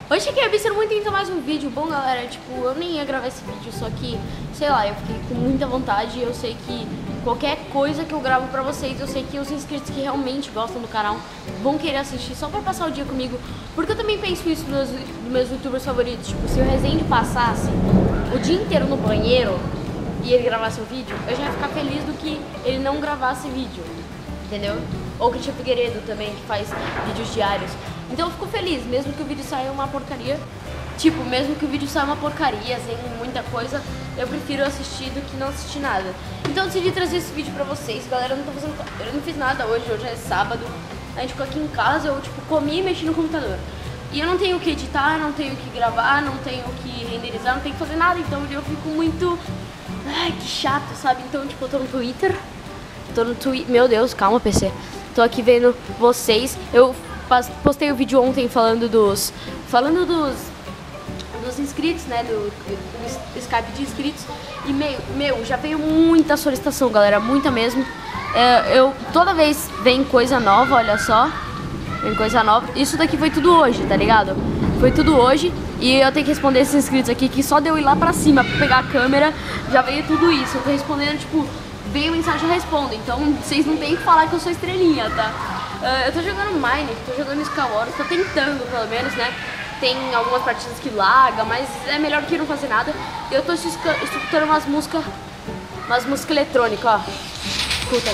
Hoje aqui é Bícero muito então mais um vídeo. Bom, galera, tipo, eu nem ia gravar esse vídeo, só que, sei lá, eu fiquei com muita vontade e eu sei que qualquer coisa que eu gravo pra vocês, eu sei que os inscritos que realmente gostam do canal vão querer assistir só pra passar o dia comigo, porque eu também penso isso dos meus youtubers favoritos. Tipo, se o Rezende passasse o dia inteiro no banheiro e ele gravasse um vídeo, eu já ia ficar feliz do que ele não gravasse vídeo, entendeu? Ou o Cristian Figueiredo também, que faz vídeos diários. Então eu fico feliz, mesmo que o vídeo saia uma porcaria. Tipo, mesmo que o vídeo saia uma porcaria, sem muita coisa, eu prefiro assistir do que não assistir nada. Então eu decidi trazer esse vídeo pra vocês. Galera, eu não fiz nada hoje é sábado. A gente ficou aqui em casa, eu tipo, comi e mexi no computador. E eu não tenho o que editar, não tenho o que gravar, não tenho o que renderizar, não tenho que fazer nada. Então eu fico muito... Ai, que chato, sabe? Então, tipo, eu tô no Twitter. Meu Deus, calma, PC. Tô aqui vendo vocês. Eu postei o vídeo ontem falando dos inscritos, né, do Skype de inscritos. E meu, já veio muita solicitação, galera, muita mesmo. Toda vez vem coisa nova, olha só. Vem coisa nova. Isso daqui foi tudo hoje, tá ligado? Foi tudo hoje. E eu tenho que responder esses inscritos aqui, que só deu ir lá pra cima pra pegar a câmera, já veio tudo isso. Eu tô respondendo, tipo, veio mensagem, eu respondo. Então vocês não tem que falar que eu sou estrelinha, tá? Eu tô jogando Mine, tô jogando Skywars, tô tentando pelo menos, né? Tem algumas partidas que laga, mas é melhor que não fazer nada. Eu tô escutando umas músicas eletrônicas, ó. Escuta aí.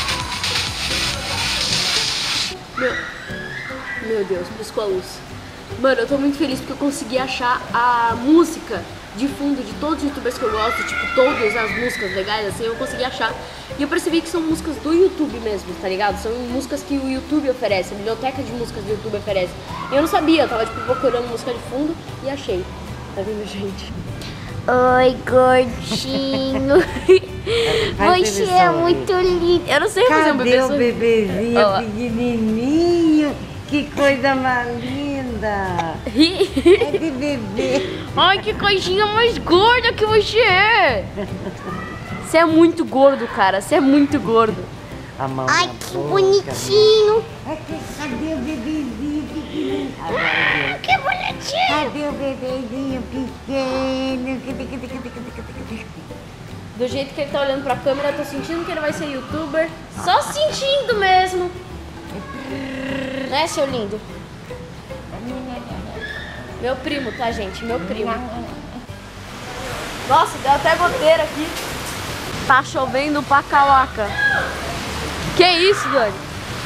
Meu Deus, piscou a luz. Mano, eu tô muito feliz porque eu consegui achar a música de fundo de todos os youtubers que eu gosto, tipo, todas as músicas legais, assim, eu consegui achar. E eu percebi que são músicas do YouTube mesmo, tá ligado? São músicas que o YouTube oferece, a biblioteca de músicas do YouTube oferece. E eu não sabia, eu tava, tipo, procurando música de fundo e achei. Tá vendo, gente? Oi, gordinho. Você é muito lindo. Eu não sei fazer um bebê. Cadê o bebezinho pequenininho? Que coisa mais linda! É de bebê! Ai, que coisinha mais gorda que você é! Você é muito gordo, cara. Você é muito gordo. Ai, que bonitinho! Cadê o bebezinho pequenininho? Que bonitinho! Cadê o bebezinho pequeno? Do jeito que ele tá olhando pra câmera, eu tô sentindo que ele vai ser youtuber. Só sentindo mesmo. Né, seu lindo? Meu primo, tá, gente? Meu primo. Nossa, deu até goteira aqui. Tá chovendo pra calaca. Que isso, Dani?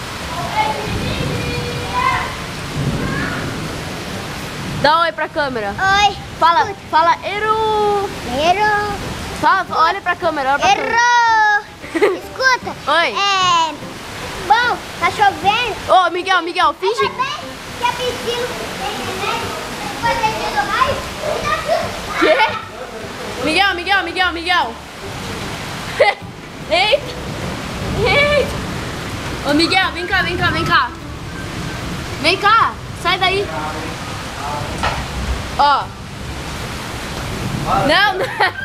Dá um oi pra câmera. Oi. Fala, Eru. Fala, olha pra câmera, olha pra câmera. Escuta. Oi. Bom, tá chovendo. Ô, Miguel, finge. Ainda bem que a piscina tem remédio. Vai descendo mais e dá tudo. Quê? Miguel. Eita. Ô, Miguel, vem cá. Vem cá, sai daí. Ó. Não.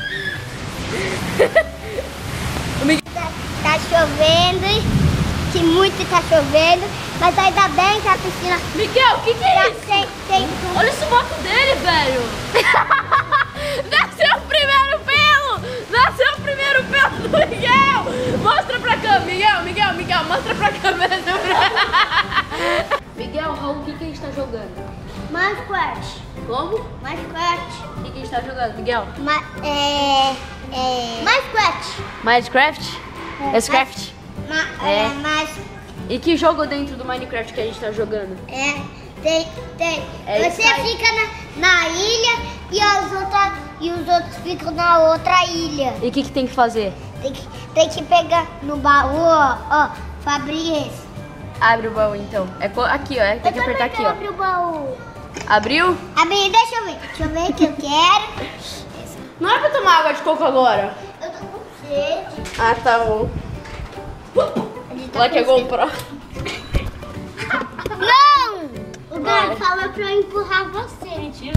O Miguel... Tá chovendo. Que muito tá chovendo, mas ainda bem que a piscina... Miguel, o que é isso? Olha o subaco dele, velho. Nasceu o primeiro pelo do Miguel. Mostra pra câmera, Miguel, mostra pra câmera. Miguel, Raul, o que a gente tá jogando? Minecraft. Como? Minecraft. O que a gente tá jogando, Miguel? Minecraft. Minecraft? Mas E que jogo dentro do Minecraft que a gente tá jogando? tem. Você fica na ilha e os outros ficam na outra ilha. E o que tem que fazer? Tem que pegar no baú, ó, pra abrir esse. Abre o baú então. Aqui, ó. Tem que apertar aqui, ó. Abre o baú. Abriu? Abri, deixa eu ver que eu quero. Não é pra tomar água de coco agora? Eu tô com sede. Ah, tá bom. Lá que é GoPro. Não! O Dani falou pra eu empurrar você. Mentira.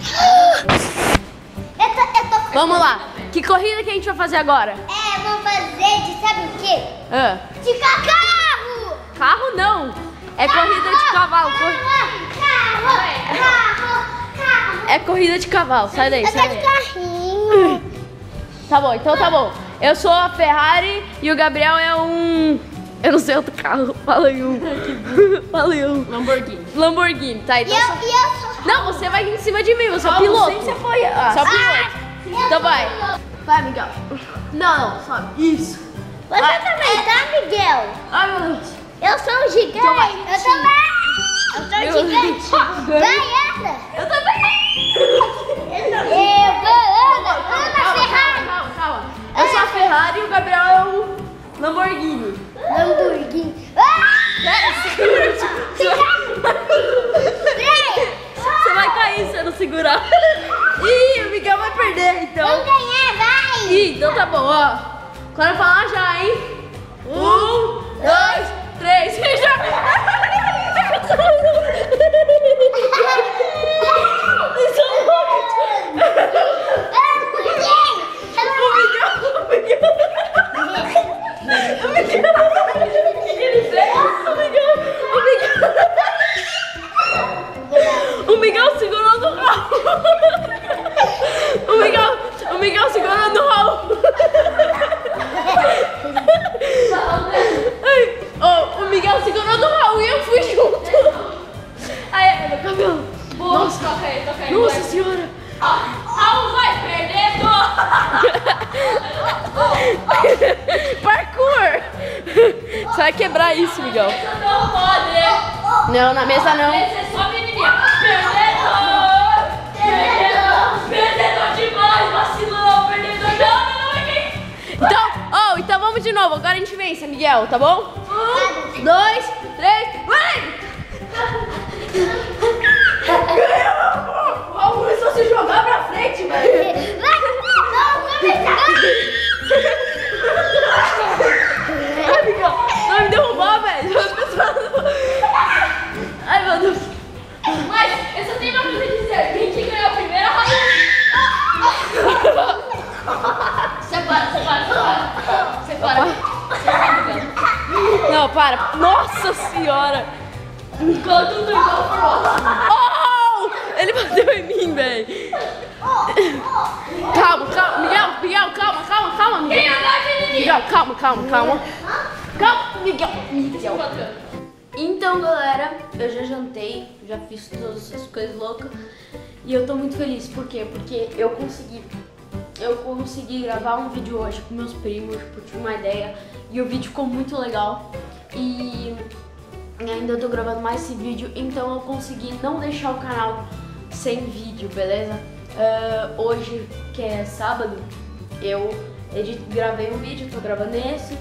Eu tô com... Vamos lá. Que corrida que a gente vai fazer agora? Vamos fazer de sabe o quê? De carro! Carro não. É corrida de cavalo. Carro! É corrida de cavalo, sai daí, sai daí. Carrinho. Tá bom, então tá bom. Eu sou a Ferrari e o Gabriel é um... Eu não sei outro carro, fala aí um. Fala aí um. Lamborghini, tá? Então Eu sou... Não, você vai em cima de mim, eu sou piloto. Você apoia. Só piloto. Então vai. Vai, Miguel. Não, sobe. Isso. Você também, tá, Miguel? Ai, meu Deus. Eu sou um gigante. Então vai. Eu também. Eu sou um gigante. Vai, anda. Eu também. Anda, Ferrari. Calma. Eu sou a Ferrari e o Gabriel é o Lamborghini. Lamborghini. Você vai cair se eu não segurar. Ih, o Miguel vai perder, então. Vamos ganhar, vai. Ih, então tá bom, ó. Quando eu falar já, hein? 1, 2, 3, e já. O Miguel segurando o Raul. O Miguel segurando o Raul. O Miguel segurando o Raul e eu fui junto. Aí, meu cabelo. Nossa, toca aí. Nossa senhora. Raul vai perder. Parkour. Você vai quebrar isso, Miguel. Não pode. Não, na mesa não. Você só menininha. Perdedor demais, vacilão, perdedor. Não. Então vamos de novo. Agora a gente vence, Miguel, tá bom? 1, 2, 3, vai! Raul começou a se jogar pra frente, velho. Ai, Miguel, vai me derrubar, velho. Ai, meu Deus. Mas eu só tenho uma coisa a dizer. Quem que ganhou primeiro é Raul. Separa. Não, para. Nossa senhora. Enquanto tudo igual pro outro. Oh! Ele bateu em mim, velho. Calma. Miguel, calma. Miguel, calma. Calma, Miguel. Então, galera, eu já jantei, já fiz todas essas coisas loucas. E eu tô muito feliz. Por quê? Porque eu consegui gravar um vídeo hoje com meus primos, por ter uma ideia. E o vídeo ficou muito legal. E ainda tô gravando mais esse vídeo, então eu consegui não deixar o canal sem vídeo, beleza? Hoje, que é sábado, eu gravei um vídeo, tô gravando esse.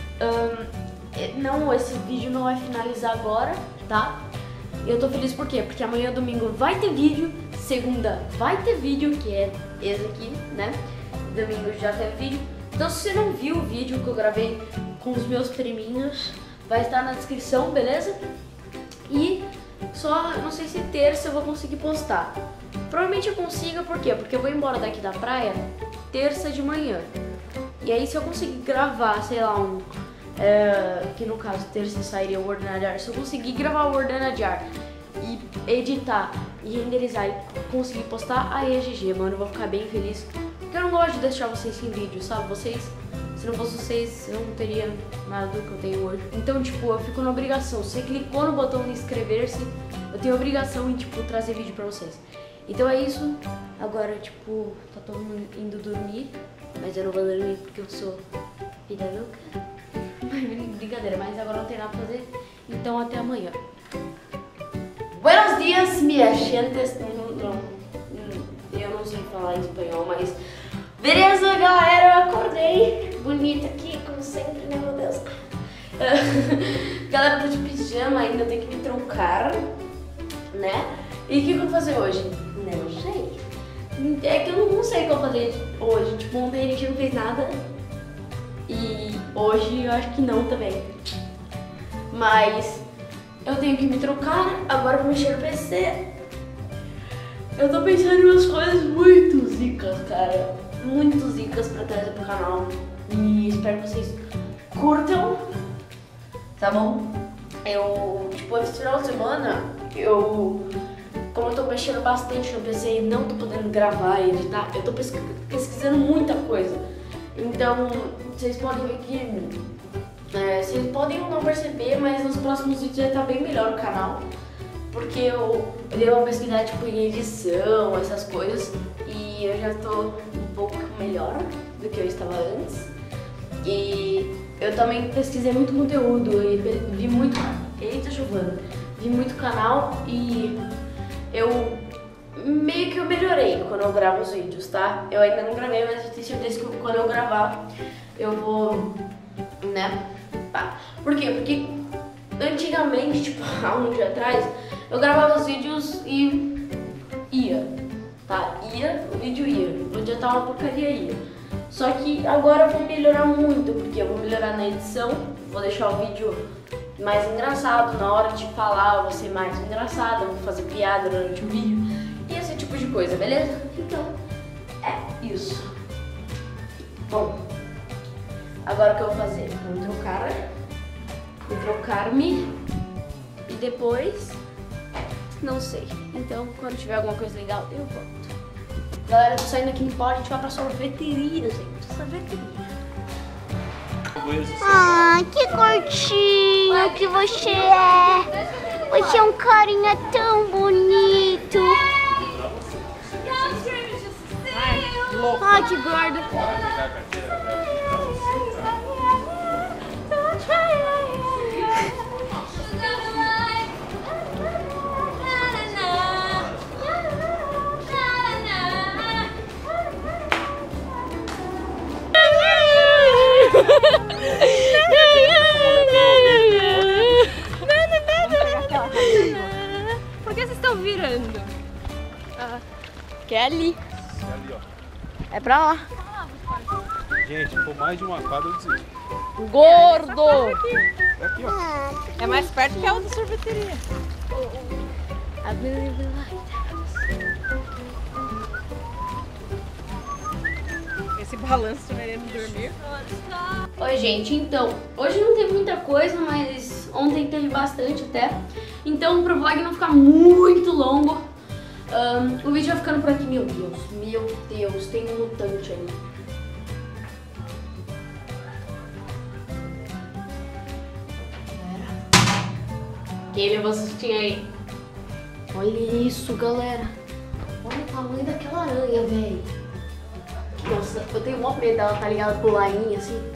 Não, esse vídeo não vai finalizar agora, tá? Eu tô feliz por quê? Porque amanhã, domingo, vai ter vídeo. Segunda vai ter vídeo, que é esse aqui, né? Domingo já teve vídeo. Então se você não viu o vídeo que eu gravei com os meus priminhos, vai estar na descrição, beleza? E só, não sei se terça eu vou conseguir postar. Provavelmente eu consiga, por quê? Porque eu vou embora daqui da praia terça de manhã. E aí se eu conseguir gravar, sei lá, que no caso terça sairia o Word na Jar. Se eu conseguir gravar o Word na Jar e editar e renderizar e conseguir postar, aí é GG, mano, eu vou ficar bem feliz. Porque eu não gosto de deixar vocês sem vídeo, sabe? Se não fosse vocês, eu não teria nada do que eu tenho hoje. Então, tipo, eu fico na obrigação. Você clicou no botão de inscrever-se, eu tenho a obrigação em, tipo, trazer vídeo pra vocês. Então é isso. Agora, tipo, tá todo mundo indo dormir, mas eu não vou dormir porque eu sou vida louca. Brincadeira, mas agora não tem nada pra fazer. Então até amanhã. Buenos dias, minha gentes. Eu não sei falar espanhol, mas beleza, galera, eu acordei bonita aqui, como sempre, né, meu Deus. Galera, eu tô de pijama ainda, eu tenho que me trocar, né? E o que eu vou fazer hoje? Não sei. É que eu não sei o que eu vou fazer hoje. Tipo, ontem a gente não fez nada. E hoje eu acho que não também. Mas eu tenho que me trocar agora pra mexer no PC. Eu tô pensando em umas coisas muito zicas, cara. Muito zicas pra trazer pro canal. E espero que vocês curtam. Tá bom? Tipo, esse final de semana eu como eu tô mexendo bastante no PC e não tô podendo gravar e editar, eu tô pesquisando muita coisa. Então, vocês podem ver que... vocês podem não perceber, mas nos próximos vídeos vai estar bem melhor o canal. Porque eu dei uma pesquisada tipo, em edição, essas coisas. E eu já tô um pouco melhor do que eu estava antes. E eu também pesquisei muito conteúdo e vi muito... Eita, Giovana! Vi muito canal e eu meio que eu melhorei quando eu gravo os vídeos, tá? Eu ainda não gravei, mas eu tenho certeza que quando eu gravar eu vou, né? Tá. Por quê? Porque antigamente, tipo, há um dia atrás, eu gravava os vídeos e ia, tá? O vídeo ia. Podia estar uma porcaria, ia. Só que agora eu vou melhorar muito, porque eu vou melhorar na edição, vou deixar o vídeo mais engraçado, na hora de falar eu vou ser mais engraçado, eu vou fazer piada durante o vídeo e esse tipo de coisa, beleza? Então, é isso. Bom, agora o que eu vou fazer? Vou trocar-me e depois, não sei. Então, quando tiver alguma coisa legal, eu volto. Galera, eu tô saindo aqui no pó, a gente vai pra sorveteria, gente. Sorveteria. Ah, que curtinho que você é. Você é um carinha tão bonito. Ai, que gordo. Por que vocês estão virando? Kelly. É ali, ó. É pra lá. Gente, por mais de uma quadra eu desisto. Gordo! É aqui, ó. É mais perto que a outra sorveteria. Esse balanço querendo dormir. Oi, gente, então, hoje não teve muita coisa, mas ontem teve bastante até. Então, pro vlog não ficar muito longo, o vídeo vai ficando por aqui. Meu Deus, tem um mutante ali. Quem levou essa sustinha aí? Olha isso, galera. Olha o tamanho daquela aranha, velho. Nossa, eu tenho mó medo dela, tá ligado? Pular em mim, assim.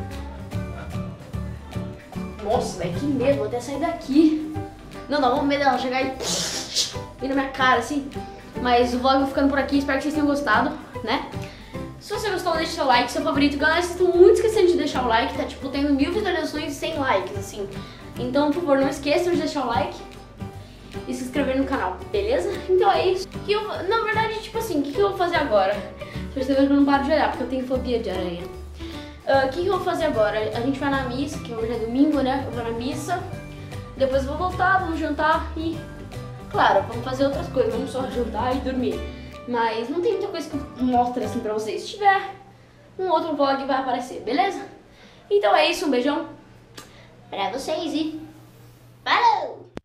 Nossa, velho, que medo. Vou até sair daqui. Não, dá mó medo dela chegar e na minha cara, assim. Mas o vlog vai ficando por aqui. Espero que vocês tenham gostado, né? Se você gostou, deixa seu like, seu favorito. Galera, vocês estão muito esquecendo de deixar o like. Tá, tipo, tendo 1000 visualizações e 100 likes, assim. Então, por favor, não esqueçam de deixar o like e se inscrever no canal, beleza? Então é isso. Na verdade, tipo assim, o que eu vou fazer agora? Se você ver que eu não paro de olhar, porque eu tenho fobia de aranha. O que eu vou fazer agora? A gente vai na missa, que hoje é domingo, né? Eu vou na missa, depois eu vou voltar, vamos jantar e... Claro, vamos fazer outras coisas, vamos só jantar e dormir. Mas não tem muita coisa que eu mostre assim pra vocês. Se tiver, um outro vlog vai aparecer, beleza? Então é isso, um beijão pra vocês e... Falou!